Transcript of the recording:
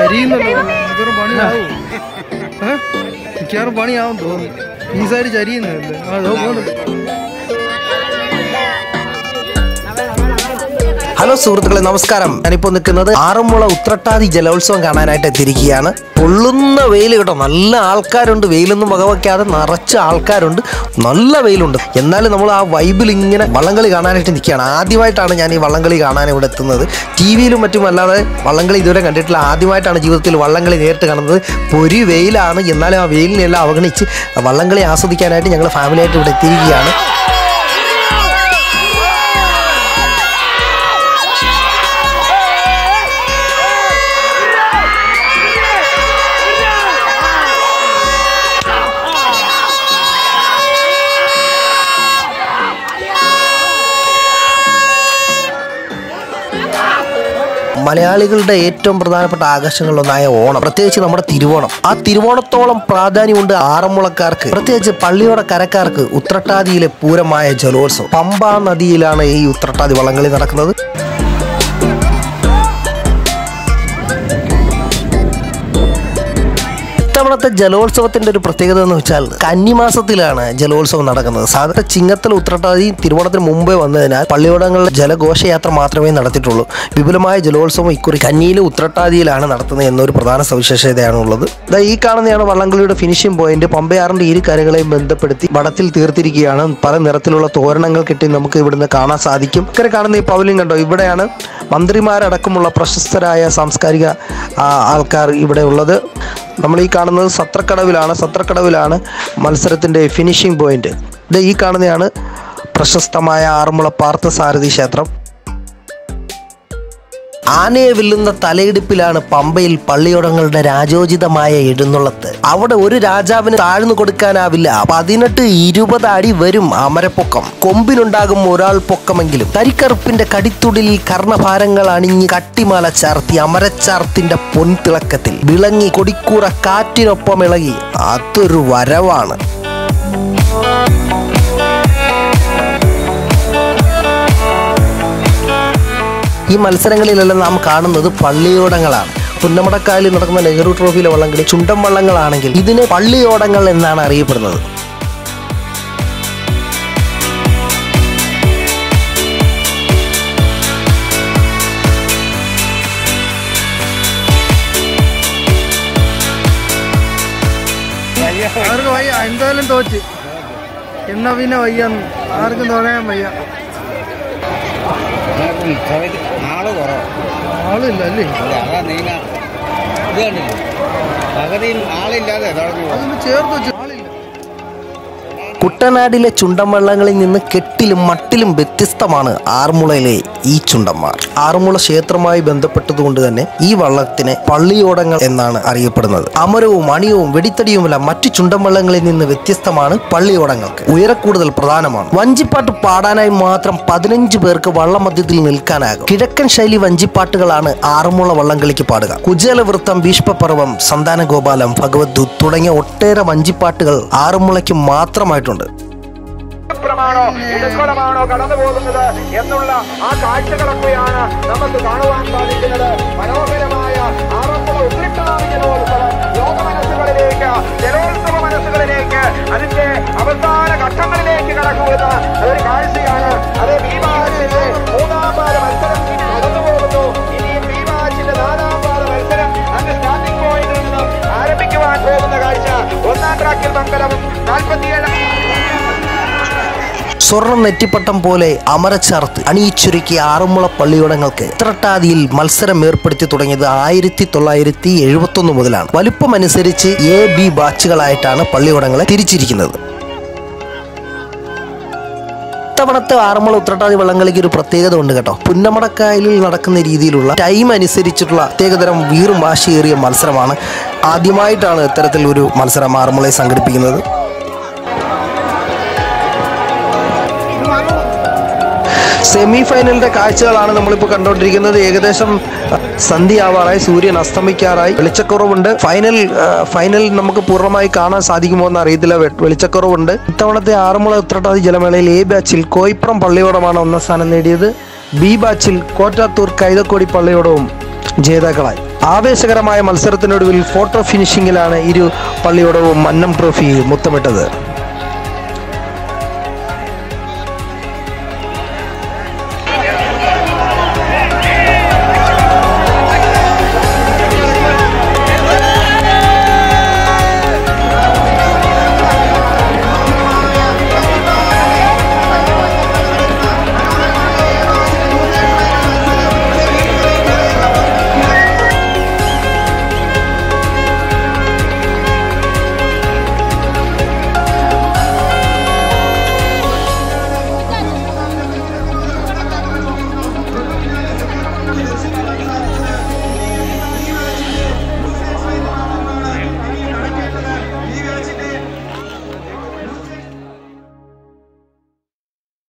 ചരിയുന്നുണ്ടോ? ഇതൊരു പണിയാവും, മിക്കവാറും പണിയാവും തോന്നുന്നു. ഈ സൈഡ് ചരിയുന്നതല്ലേ? അതോ പോകുന്നു. ഹലോ സുഹൃത്തുക്കളെ, നമസ്കാരം. ഞാനിപ്പോൾ നിൽക്കുന്നത് ആറന്മുള ഉത്രട്ടാതി ജലോത്സവം കാണാനായിട്ട് എത്തിയിരിക്കുകയാണ്. പൊള്ളുന്ന വെയിൽ കേട്ടോ, നല്ല ആൾക്കാരുണ്ട്. വെയിലൊന്നും വകവയ്ക്കാതെ നിറച്ച ആൾക്കാരുണ്ട്, നല്ല വെയിലുണ്ട്. എന്നാലും നമ്മൾ ആ വൈബിൽ ഇങ്ങനെ വള്ളംകളി കാണാനായിട്ട് നിൽക്കുകയാണ്. ആദ്യമായിട്ടാണ് ഞാൻ ഈ വള്ളംകളി കാണാൻ ഇവിടെ എത്തുന്നത്. ടി വിയിലും മറ്റും അല്ലാതെ വള്ളംകളി ഇതുവരെ കണ്ടിട്ടില്ല. ആദ്യമായിട്ടാണ് ജീവിതത്തിൽ വള്ളംകളി നേരിട്ട് കാണുന്നത്. പൊരി വെയിലാണ്, എന്നാലും ആ വെയിലിനെല്ലാം അവഗണിച്ച് വള്ളംകളി ആസ്വദിക്കാനായിട്ട് ഞങ്ങൾ ഫാമിലിയായിട്ട് ഇവിടെ എത്തിയിരിക്കുകയാണ്. മലയാളികളുടെ ഏറ്റവും പ്രധാനപ്പെട്ട ആഘോഷങ്ങളിലൊന്നായ ഓണം, പ്രത്യേകിച്ച് നമ്മുടെ തിരുവോണം. ആ തിരുവോണത്തോളം പ്രാധാന്യമുണ്ട് ആറന്മുളക്കാർക്ക്, പ്രത്യേകിച്ച് പള്ളിയോട കരക്കാർക്ക് ഉത്രട്ടാതിയിലെ പൂരമായ ജലോത്സവം. പമ്പാ നദിയിലാണ് ഈ ഉത്രട്ടാതി വള്ളംകളി നടക്കുന്നത്. ഇത്തവണത്തെ ജലോത്സവത്തിന്റെ ഒരു പ്രത്യേകത എന്ന് വെച്ചാൽ കന്നിമാസത്തിലാണ് ജലോത്സവം നടക്കുന്നത്. സാധാരണ ചിങ്ങത്തിൽ ഉത്രട്ടാതി തിരുവോണത്തിന് മുമ്പേ വന്നതിനാൽ പള്ളിയോടങ്ങളിൽ ജലഘോഷയാത്ര മാത്രമേ നടത്തിയിട്ടുള്ളൂ. വിപുലമായ ജലോത്സവം ഇക്കുറി കന്നിയിലെ ഉത്രട്ടാതിയിലാണ് നടത്തുന്നത് എന്നൊരു പ്രധാന സവിശേഷതയാണ് ഉള്ളത്. ഈ കാണുന്നതാണ് വള്ളംകളിയുടെ ഫിനിഷിംഗ് പോയിന്റ്. പമ്പയാറിന്റെ ഇരു കരകളെയും ബന്ധപ്പെടുത്തി വടത്തിൽ തീർത്തിരിക്കുകയാണ്. പല നിറത്തിലുള്ള തോരണങ്ങൾ കെട്ടി നമുക്ക് ഇവിടുന്ന് കാണാൻ സാധിക്കും. ഇക്കരെ കാണുന്ന ഈ പവലിയൻ കണ്ടോ, ഇവിടെയാണ് മന്ത്രിമാരടക്കമുള്ള പ്രശസ്തരായ സാംസ്കാരിക ആൾക്കാർ ഇവിടെ ഉള്ളത്. നമ്മൾ ഈ കാണുന്നത് സത്രക്കടവിലാണ് മത്സരത്തിൻ്റെ ഫിനിഷിംഗ് പോയിന്റ്. ഈ കാണുന്നതാണ് പ്രശസ്തമായ ആറന്മുള പാർത്ഥസാരഥി ക്ഷേത്രം. ആനയെ വെല്ലുന്ന തലയെടുപ്പിലാണ് പമ്പയിൽ പള്ളിയോടങ്ങളുടെ രാജോചിതമായ എഴുന്നള്ളത്ത്. അവിടെ ഒരു രാജാവിന് താഴ്ന്നു കൊടുക്കാനാവില്ല. 18-20 അടി വരും അമരപ്പൊക്കം. കൊമ്പിനുണ്ടാകും ഒരാൾ പൊക്കമെങ്കിലും. കരിക്കറുപ്പിന്റെ കടിത്തുടിലിൽ കർണഭാരങ്ങൾ അണിഞ്ഞ് കട്ടിമാല ചാർത്തി അമരച്ചാർത്തിന്റെ പൊൻതിളക്കത്തിൽ വിളങ്ങി കൊടിക്കൂറ കാറ്റിനൊപ്പം ഇളകി. അതൊരു വരവാണ്. ഈ മത്സരങ്ങളിലെല്ലാം നാം കാണുന്നത് പള്ളിയോടങ്ങളാണ്. പുന്നമടക്കായലിൽ നടക്കുന്ന നെഹ്റു ട്രോഫിയിലെ വള്ളംകളി ചുണ്ടൻ വള്ളങ്ങളാണെങ്കിൽ ഇതിന് പള്ളിയോടങ്ങൾ എന്നാണ് അറിയപ്പെടുന്നത്. അവർക്ക് വയ്യ, എന്തായാലും തോറ്റ്. എന്നാ പിന്നെ വയ്യ, ആർക്കും തോന്നാൻ വയ്യ. ആളില്ല അല്ലേ? അതൊന്ന് ചേർത്ത് വെച്ചു. കുട്ടനാടിലെ ചുണ്ടൻവള്ളങ്ങളിൽ നിന്ന് കെട്ടിലും മട്ടിലും വ്യത്യസ്തമാണ് ആറന്മുളയിലെ ഈ ചുണ്ടന്മാർ. ആറന്മുള ക്ഷേത്രവുമായി ബന്ധപ്പെട്ടതുകൊണ്ട് തന്നെ ഈ വള്ളത്തിനെ പള്ളിയോടങ്ങൾ എന്നാണ് അറിയപ്പെടുന്നത്. അമരവും അണിയവും വെടിത്തടിയുമല്ല മറ്റു ചുണ്ടൻവള്ളങ്ങളിൽ നിന്ന് വ്യത്യസ്തമാണ് പള്ളിയോടങ്ങൾക്ക്. ഉയരക്കൂടുതൽ പ്രധാനമാണ്. വഞ്ചിപ്പാട്ട് പാടാനായി മാത്രം 15 പേർക്ക് വള്ളമധ്യത്തിൽ നിൽക്കാനാകും. കിഴക്കൻ ശൈലി വഞ്ചിപ്പാട്ടുകളാണ് ആറന്മുള വള്ളംകളിക്ക് പാടുക. കുചേലവൃത്തം, ഭീഷ്മപർവം, സന്താനഗോപാലം, ഭഗവദ്ദൂത് തുടങ്ങിയ ഒട്ടേറെ വഞ്ചിപ്പാട്ടുകൾ ആറന്മുളയ്ക്ക് മാത്രമായിട്ടുണ്ട്. ഇടക്കുളമാണോ കടന്നു പോകുന്നത് എന്നുള്ള ആ കാഴ്ചകളൊക്കെയാണ് നമുക്ക് കാണുവാൻ സാധിക്കുന്നത്. മനോഹരമായ ആറന്മുള ഉത്രട്ടാതി ജലോത്സവം ലോകമനസ്സുകളിലേക്ക്, ജലോത്സവ മനസ്സുകളിലേക്ക്, അതിന്റെ അവസാന ഘട്ടങ്ങളിലേക്ക് കടക്കുന്ന ഒരു കാഴ്ചയാണ്. അത് ബി ബാച്ചിന്റെ 3ാം പാദ മത്സരം കടന്നു പോകുന്നു. ഇനിയും ബി ബാച്ചിന്റെ 4ാം പാദ മത്സരം അതിന്റെ സ്റ്റാർട്ടിംഗ് പോയിന്റിൽ നിന്നും ആരംഭിക്കുവാൻ പോകുന്ന കാഴ്ച. 1ാം ട്രാക്കിൽ മംഗലവും 47 സ്വർണം നെറ്റിപ്പട്ടം പോലെ അമരച്ചാർത്ത് അണിയിച്ചൊരുക്കിയ ആറന്മുള പള്ളിയോടങ്ങൾക്ക് ഉത്രട്ടാതിയിൽ മത്സരം ഏർപ്പെടുത്തി തുടങ്ങിയത് 1971 മുതലാണ്. വലുപ്പമനുസരിച്ച് AB ബാച്ചുകളായിട്ടാണ് പള്ളിയോടങ്ങളെ തിരിച്ചിരിക്കുന്നത്. ഇത്തവണത്തെ ആറന്മുള ഉത്രട്ടാതി വള്ളംകളിക്ക് ഒരു പ്രത്യേകത ഉണ്ട് കേട്ടോ. പുന്നമടക്കായലിൽ നടക്കുന്ന രീതിയിലുള്ള ടൈം അനുസരിച്ചിട്ടുള്ള പ്രത്യേകതരം വീറും വാശിയേറിയ മത്സരമാണ്. ആദ്യമായിട്ടാണ് ഇത്തരത്തിലൊരു മത്സരം ആറന്മുളയിൽ സംഘടിപ്പിക്കുന്നത്. സെമി ഫൈനലിന്റെ കാഴ്ചകളാണ് നമ്മളിപ്പോൾ കണ്ടുകൊണ്ടിരിക്കുന്നത്. ഏകദേശം സന്ധ്യയാവാറായി, സൂര്യൻ അസ്തമിക്കാറായി, വെളിച്ചക്കുറവുണ്ട്. ഫൈനൽ നമുക്ക് പൂർണ്ണമായി കാണാൻ സാധിക്കുമോ എന്ന് അറിയത്തില്ല, വെളിച്ചക്കുറവുണ്ട്. ഇത്തവണത്തെ ആറന്മുള ഉത്രട്ടാതി ജലമേളയിൽ A ബാച്ചിൽ കോയിപ്രം പള്ളിയോടമാണ് 1ാം സ്ഥാനം നേടിയത്. B ബാച്ചിൽ കോറ്റാത്തൂർ കൈതക്കോടി പള്ളിയോടവും ജേതാക്കളായി. ആവേശകരമായ മത്സരത്തിനൊടുവിൽ ഫോട്ടോ ഫിനിഷിംഗിലാണ് ഇരു പള്ളിയോടവും മന്നം ട്രോഫി മുത്തമിട്ടത്.